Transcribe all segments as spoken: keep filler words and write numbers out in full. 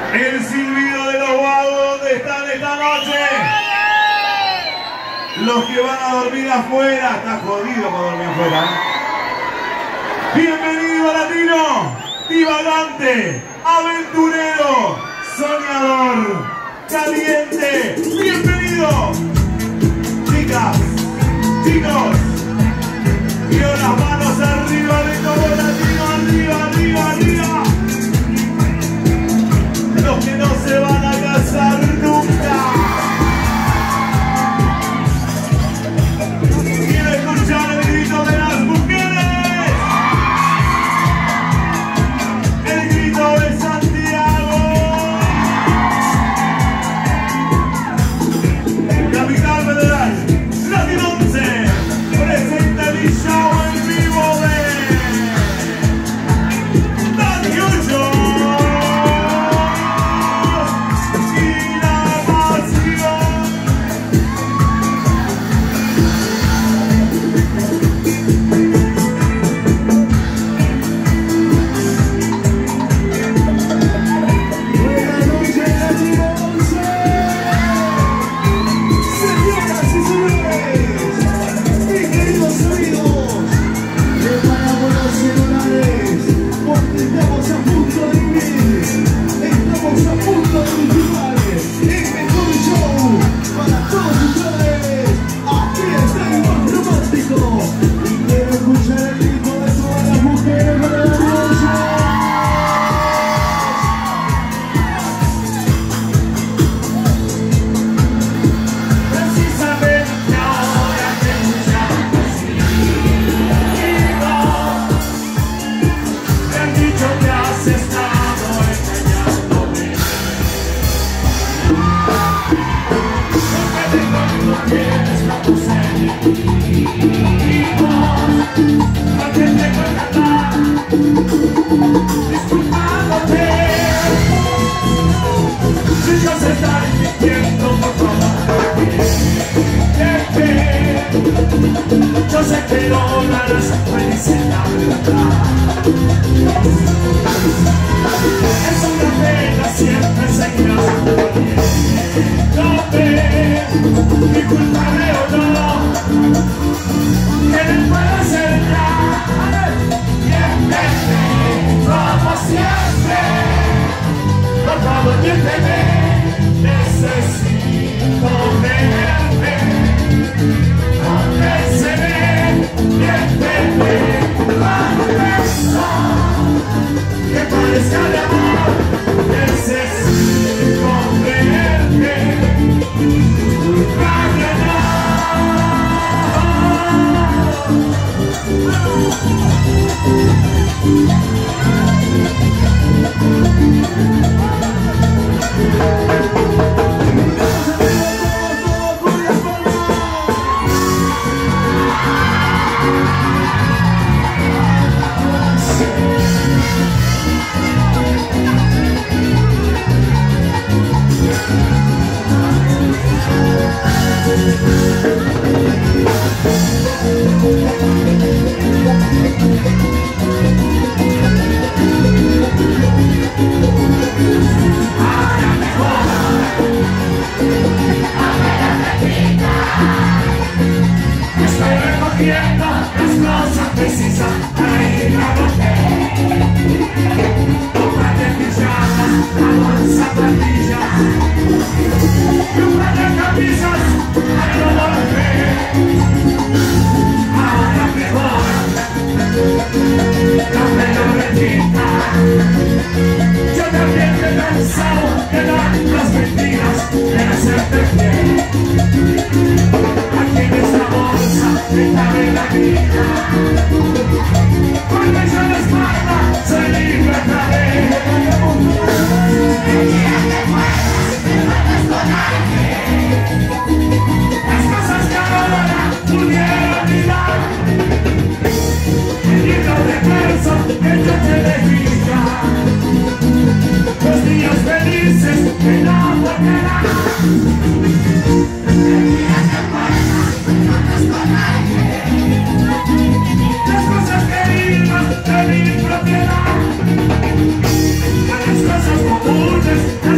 El silbido de los vagos, ¿dónde están esta noche? Los que van a dormir afuera, está jodido para dormir afuera. Bienvenido latino, divagante, aventurero, soñador, caliente. Bienvenido, chicas, chicos. Quiero las manos arriba de todo latino, arriba, arriba, arriba. Los que no se van a casar nunca. Quiero escuchar el grito de las mujeres. El grito de Santiago. Capital Federal, Latino once, presenta el show en vivo de Dani Ocho. Yo sé que lograrás felices la verdad. Es una pena, siempre seguirás no ve mi culpable o no, que no puedo hacer nada. Miénteme, como siempre. Por favor, miénteme, necesito verme. Que parezca de amor, necesito verte. Estoy recogiendo las cosas precisas para ir a volver. Un par de pijamas, la bolsa planilla y un par de camisas para no volver. Ahora mejor, dame la retita. Yo también te he pensado en las mentiras de hacerte fiel. Aquí en esta bolsa me cabe la vida. Cuando yo la espalda, soy libre otra vez. El día que mueras, me matas con alguien. Las cosas que ahora pudiera olvidar. El libro de versos que yo te dedica. Los días felices que no volverán. Las cosas queridas de mi propiedad, las cosas comunes.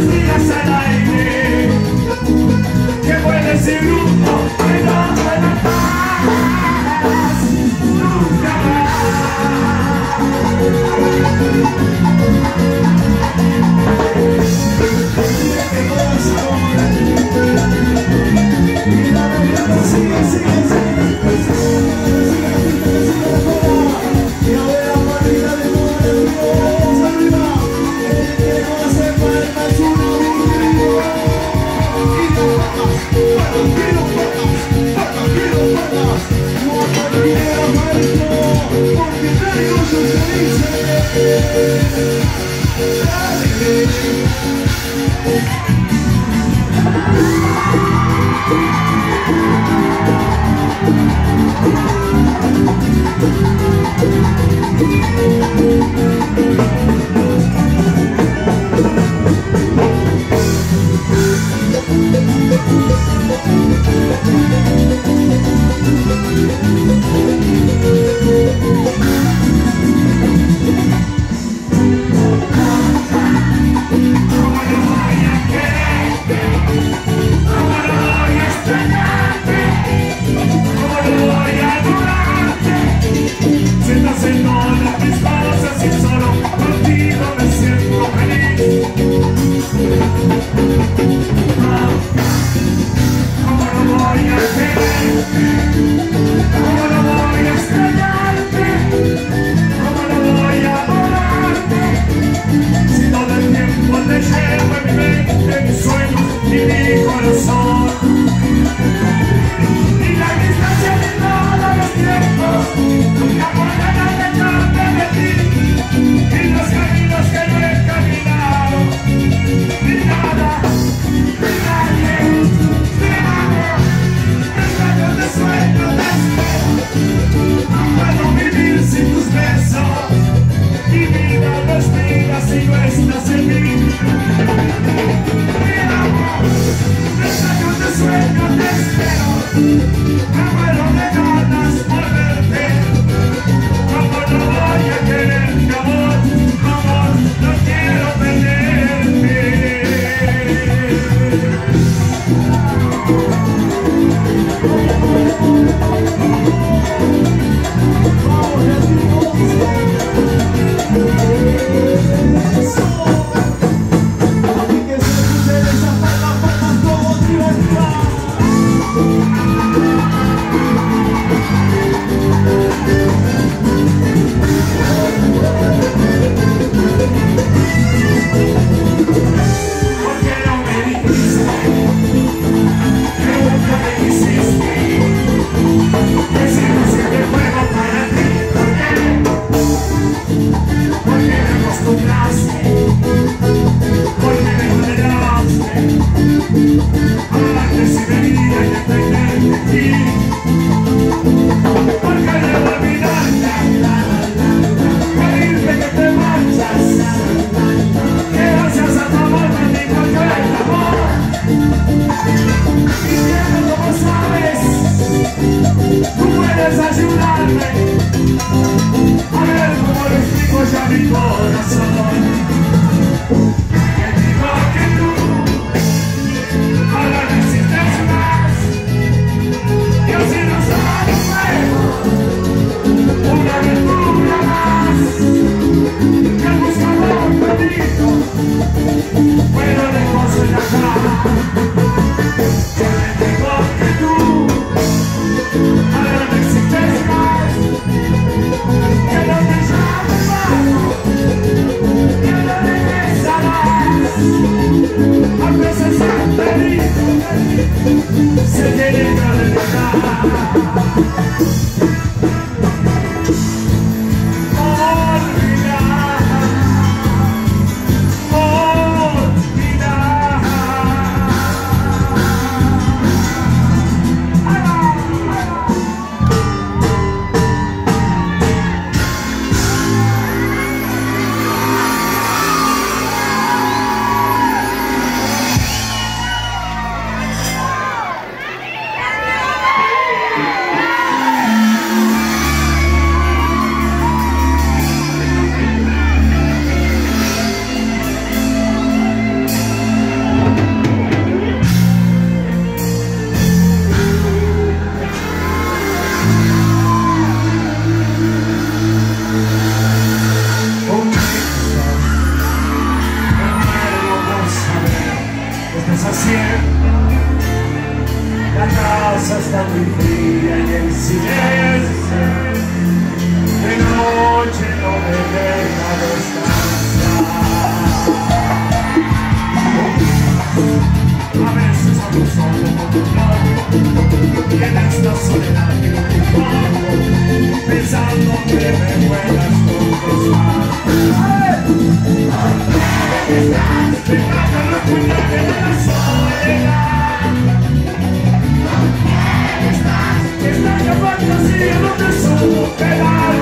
a veces es feliz, se tiene que olvidar. La casa está muy fría y en silencio, de noche no me deja descansar. A veces hablo solo con un lado y en esta soledad que un poco, pensando que me puedas contestar. ¿Dónde estás? Me tratan los puñales de la soledad. Extraña fantasía, no te supo quedar.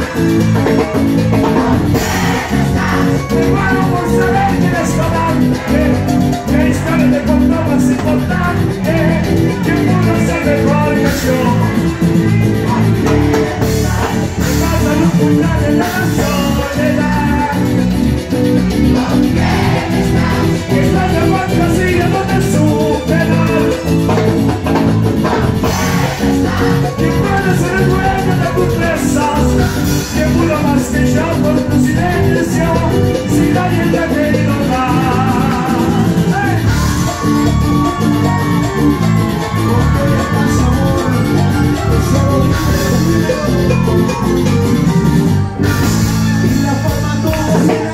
Hermano, por saber que eres galante, que historia te contó más importante, que pudo ser mejor que yo. Me pasan los puñales de la soledad. Extraña fantasía, no te supo quedar. Que puede ser el dueño de tus presas, que pudo más que yo por tu silencio, si nadie te ha querido dar. ¡Hey! Porque ya pasa amor, solo y la forma todo se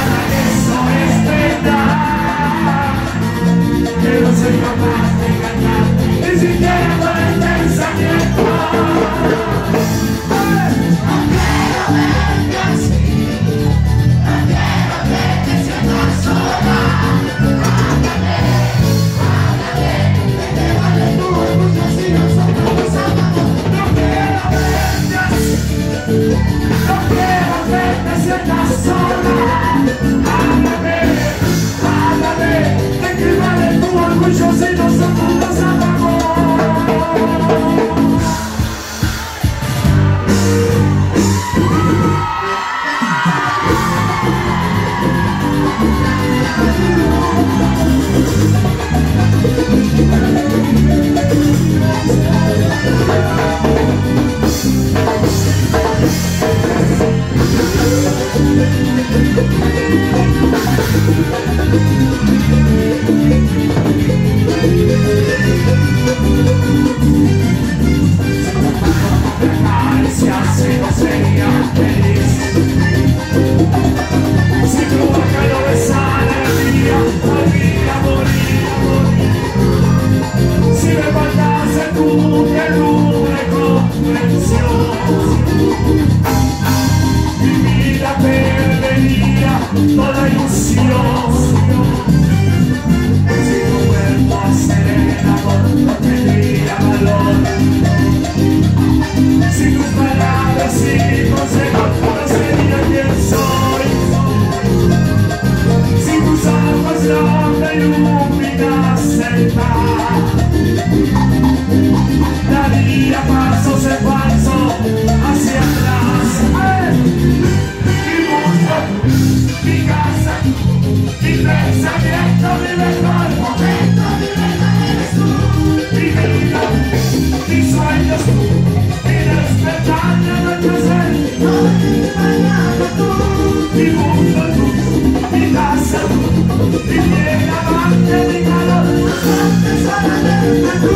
nada de eso es verdad, que no soy capaz de engañar, ni siquiera con el pensamiento. No quiero verte así, no quiero verte siendo sola. Háblame, háblame, que te vale tu orgullo si nosotros amamos. No quiero verte así, no quiero verte siendo sola. Háblame, háblame, de que vale tu orgullo si nosotros nos amamos. Si no sería feliz, si tu boca no besara el día, podría morir. Si me faltase tu ternura y comprensión, mi vida perdería toda ilusión. Si tu cuerpo serena no tendría valor, si tus palabras y consejos no sería quien soy, si tus ojos no me iluminasen más, daría pasos en falso hacia atrás. ¡Ay! Mi mundo, mi casa, mi pensamiento, mi mejor momento, mi mejor eres tú, mi vida, mis sueños tú. Despertar de nuestro ser, hoy y mañana tú, mi mundo tú, mi casa tú, mi piel amante, mi calor, nosotros solamente tú.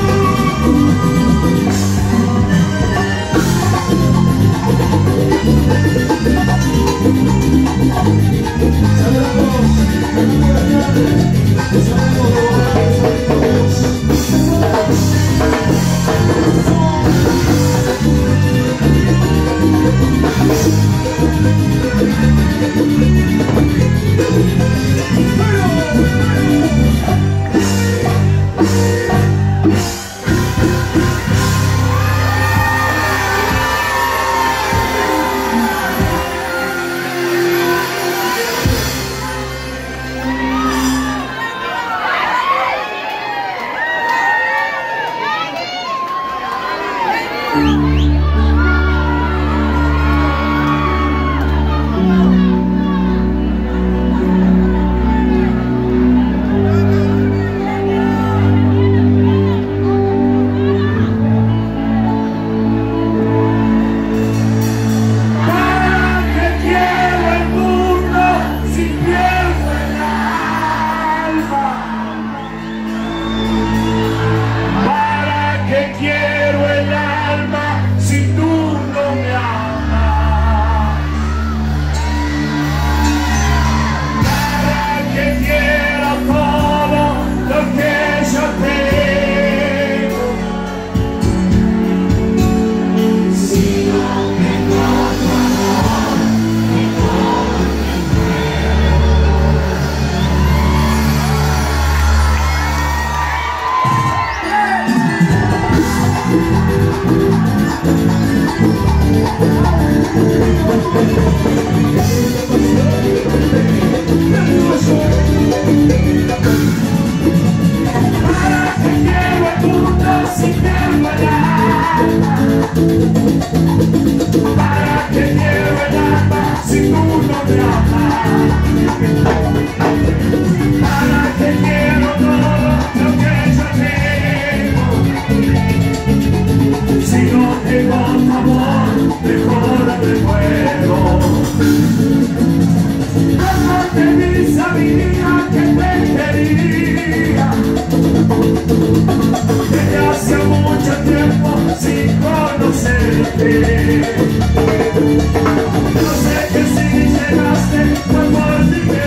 No sé que si llegaste, fue por ti.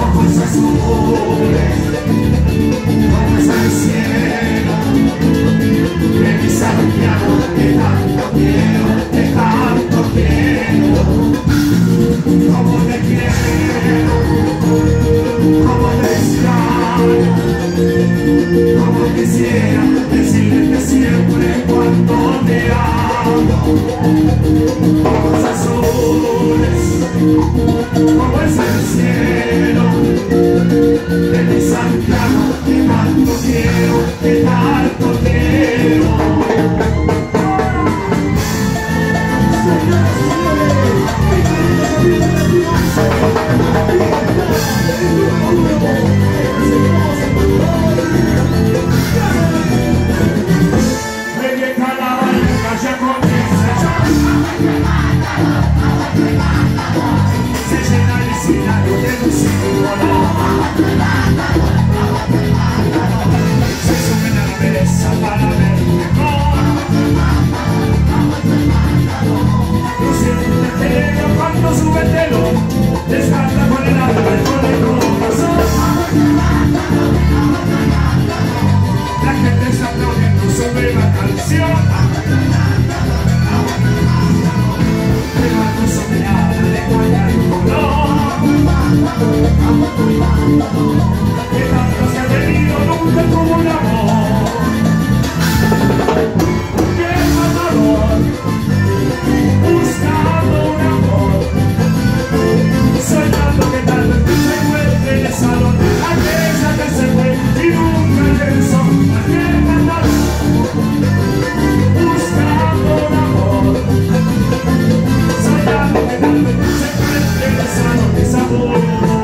ojos azules, como es el cielo de mi Santiago, que tanto quiero, que tanto quiero, como te quiero, como te extraño, como quisiera decirte siempre cuánto te amo. Ojos azules, como es el cielo de mi Santiago, que tanto quiero, que tanto quiero. Revienta la barca, ya comienza. Se llena el escenario de luz y color. Se suben a la mesa para ver mejor. No siente feo cuando sube el telón, descarga con el alma y con el corazón. La gente está aplaudiendo sobre la canción. Levanta su mirada de cualquier color. Que tanto se ha tenido nunca como un amor. Que el matador, buscando un amor, soñando que tal vez se encuentre en el salón, aquella que se fue y nunca regresó. Aquel matador, buscando un amor, soñando que tal vez se encuentre en el salón de sabor.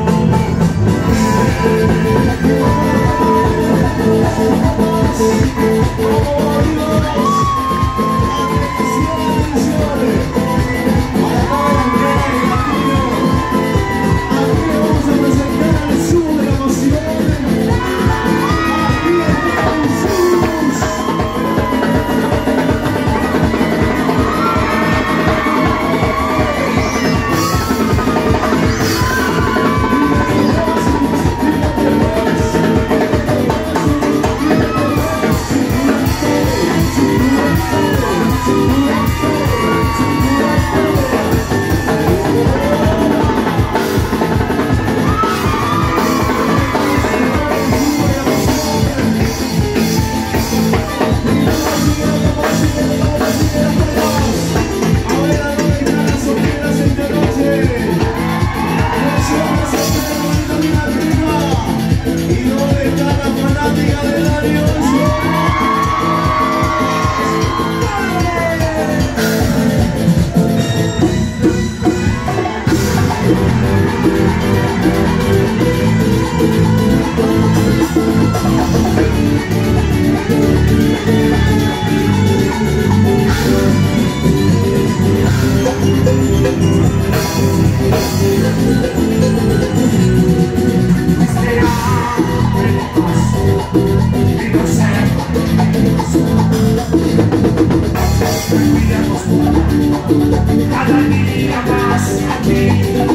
Cada día más aquí,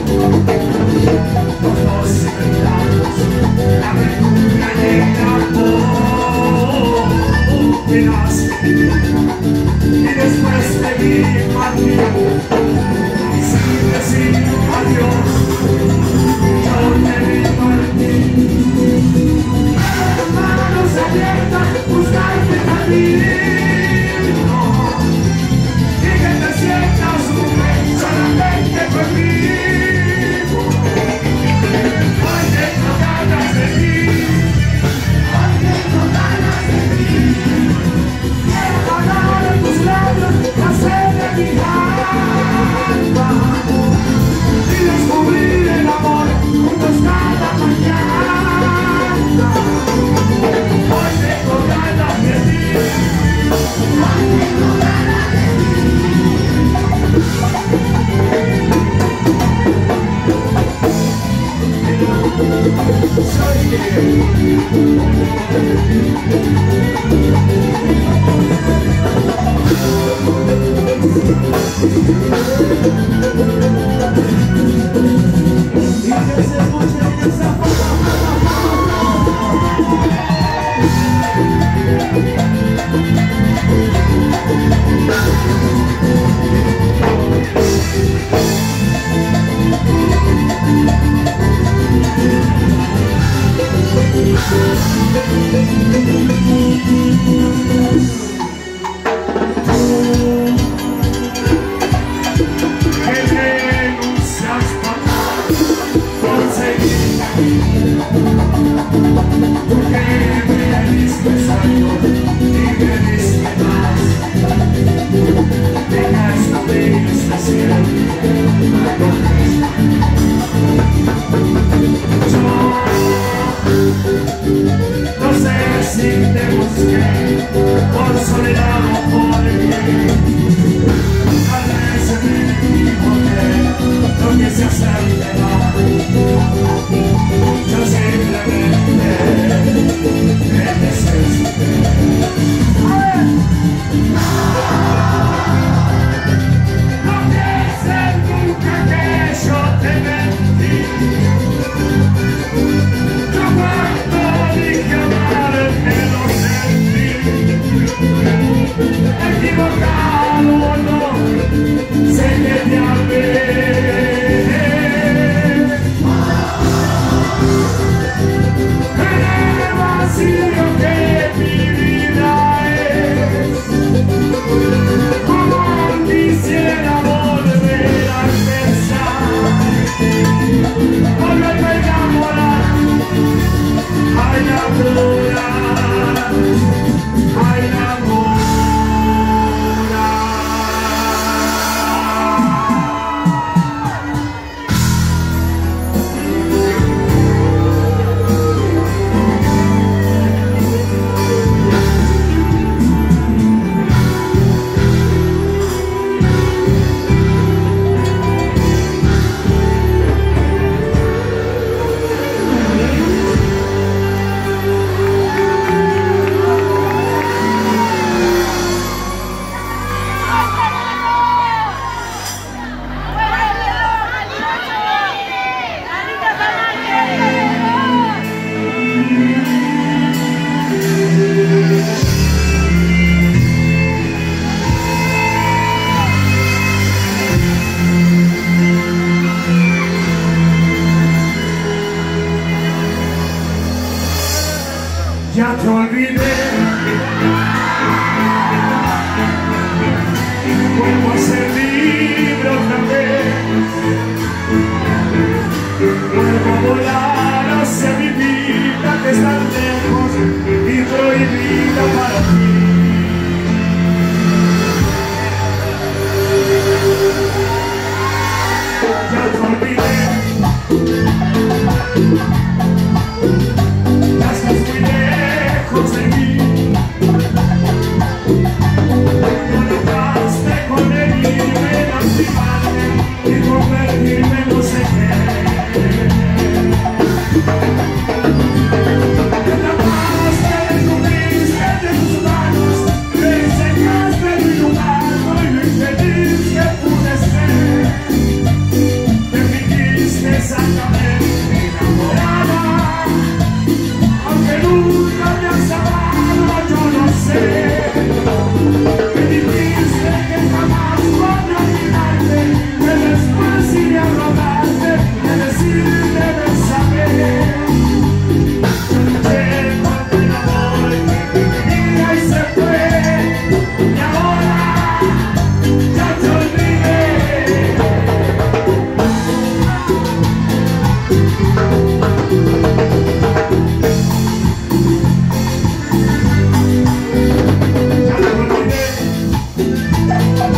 todos inventados, la aventura llega por que nace y después seguir partiendo y sin decir adiós, yo te vi partir. Manos abiertas, buscarte camino. Solamente conmigo. Hoy tengo ganas de ti. Hoy tengo ganas de ti. Quiero pagar en tus labios la sed de mi alma y descubrir el amor juntos cada mañana. Hoy tengo ganas de ti. Hoy tengo ganas de ti. Soy y que se escuche esa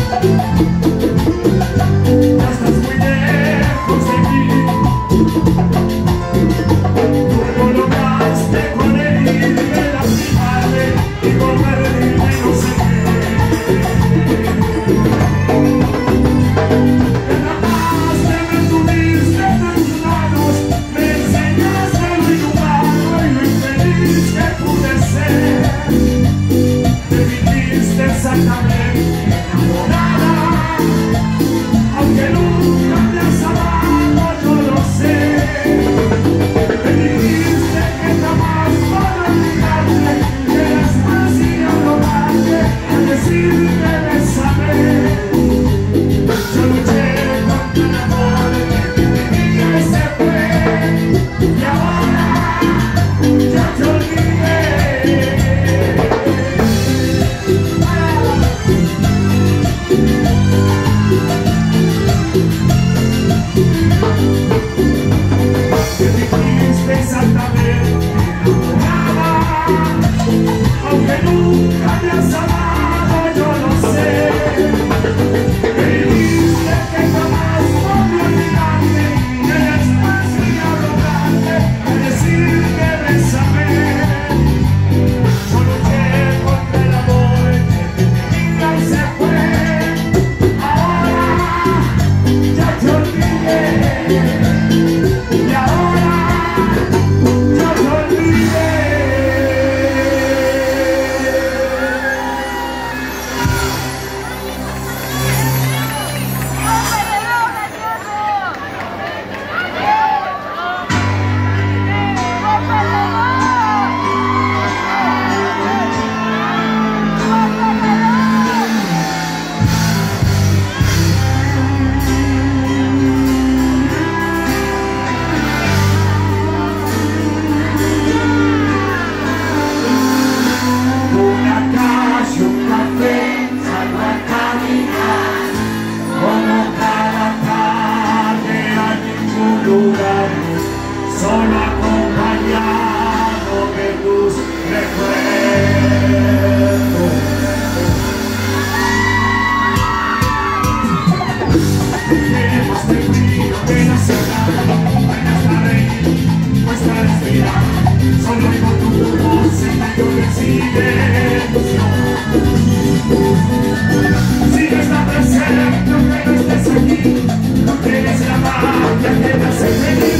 Presente, aunque no estés aquí, no tienes la magia que me hace feliz.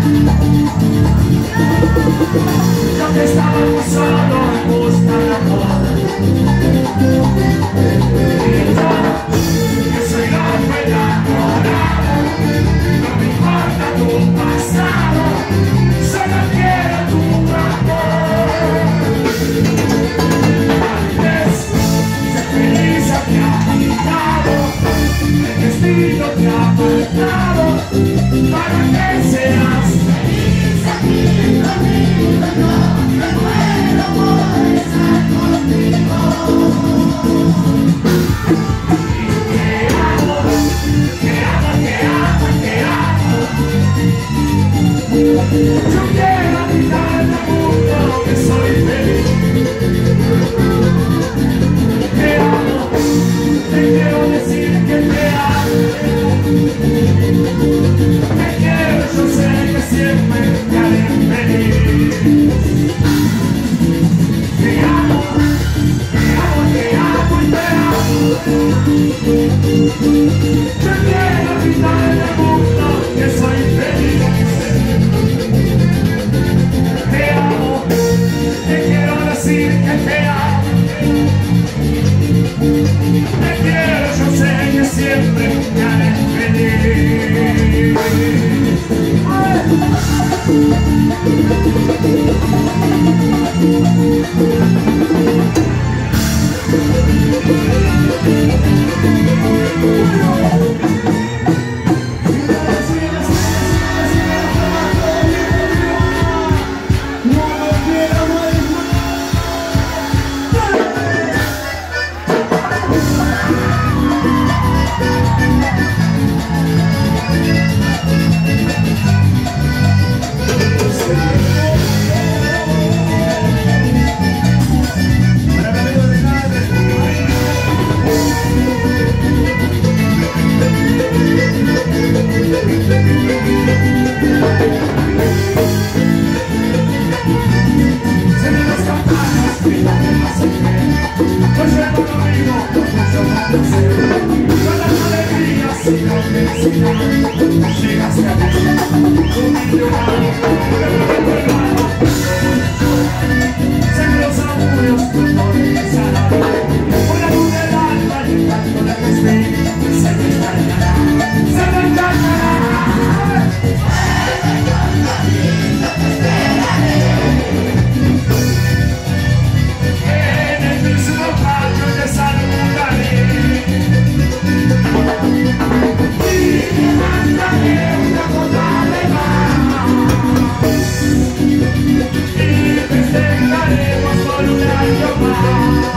Yo que estaba solo en busca de amor. Y yo, que soy loco enamorado, no me importa tu pasado, solo quiero tu amor. Antes, ser feliz a mi lado, el destino te ha marcado para que seas feliz aquí conmigo. Yo me muero por estar contigo. Y te amo, te amo, te amo, te amo. Yo quiero gritar al mundo que soy feliz. Te amo, te quiero decir que te amo. Te quiero, yo sé que siempre te haré feliz. Te amo, te amo, te amo y te amo. Yo quiero gritar al mundo que soy feliz. Te amo, te quiero decir que te amo. Te quiero, yo sé que siempre te haré feliz. Llegaste a mí, un millón. Sé que los augurios pronto regresarán. Por la luz del alma y el canto de que esté, se me engañará, se me engañará. Con lo lindo te esperaré. En el mismo patio te saludaré. Y te mandaré una copa de más. Y festejaremos por un año más.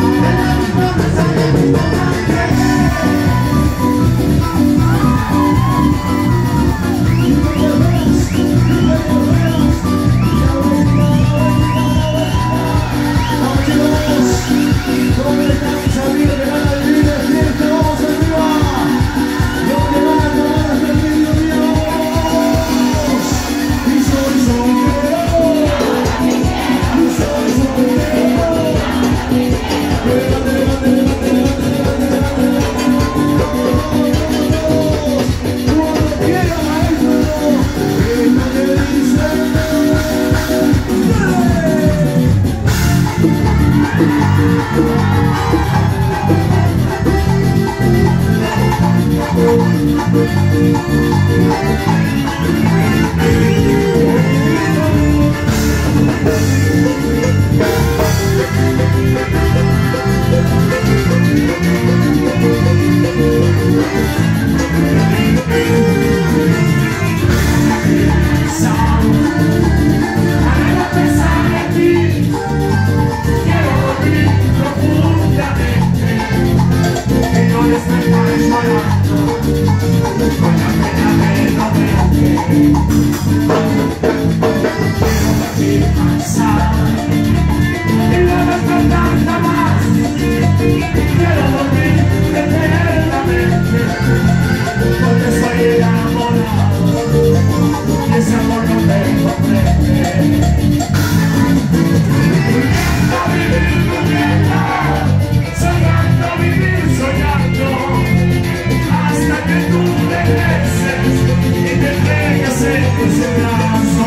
Hasta que tú regreses y te entregues en ese brazo.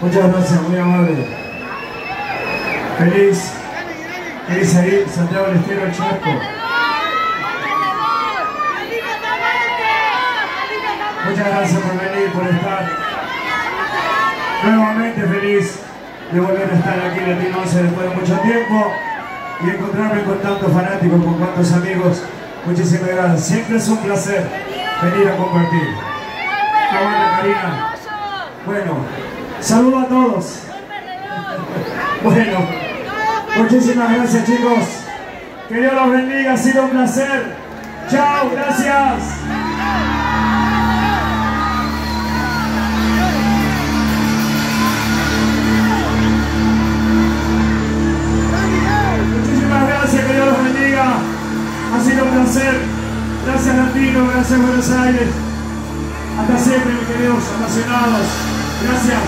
Muchas gracias, muy amable. Feliz. ¿Qué dice ahí? Santiago del Estero, el Chasco. Muchas gracias por venir, por estar. Nuevamente feliz de volver a estar aquí en Latino once después de mucho tiempo y encontrarme con tantos fanáticos, con cuantos amigos. Muchísimas gracias. Siempre es un placer venir a compartir. ¿Cómo anda, Karina? Bueno, saludo a todos. Bueno, muchísimas gracias, chicos. Que Dios los bendiga, ha sido un placer. Chao, gracias. Que Dios los bendiga, ha sido un placer. Gracias Latino, gracias Buenos Aires. Hasta siempre, mis queridos apasionados. Gracias.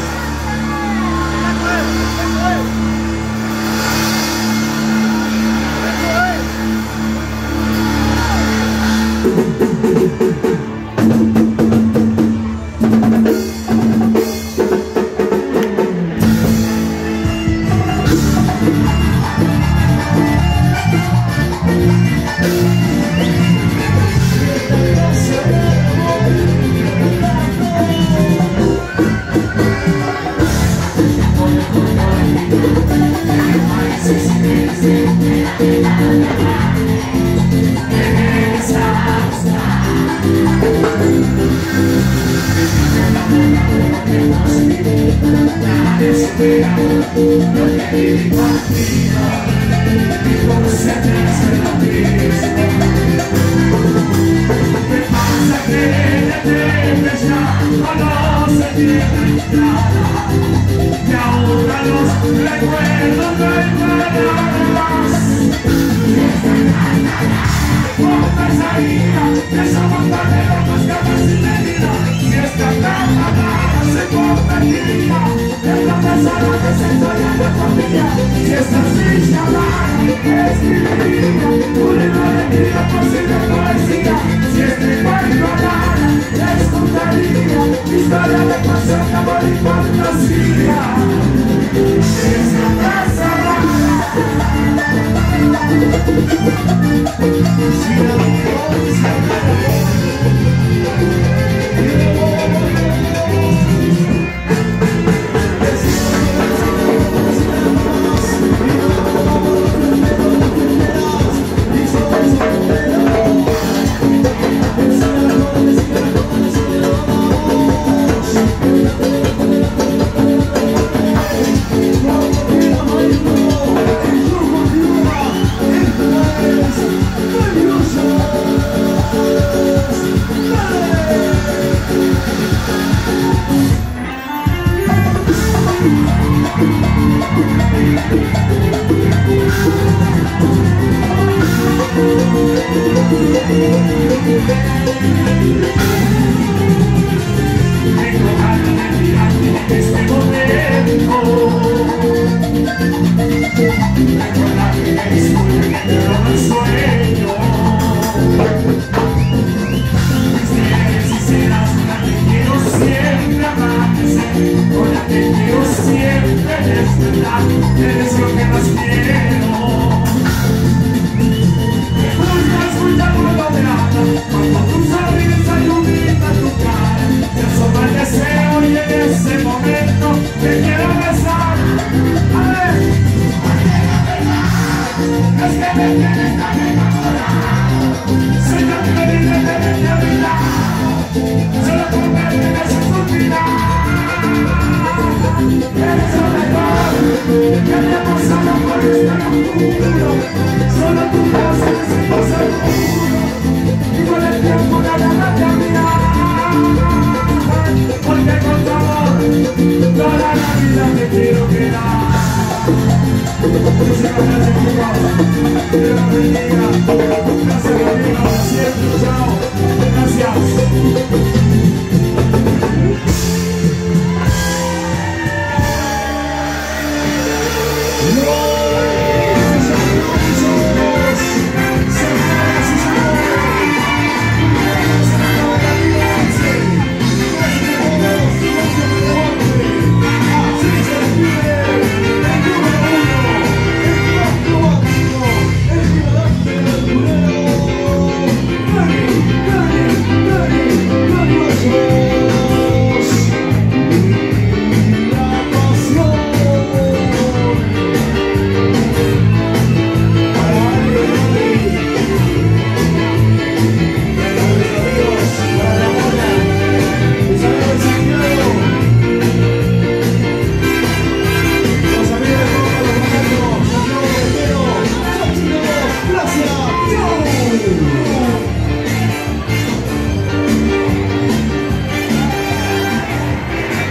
Muchas gracias, chicos. Dios bendiga.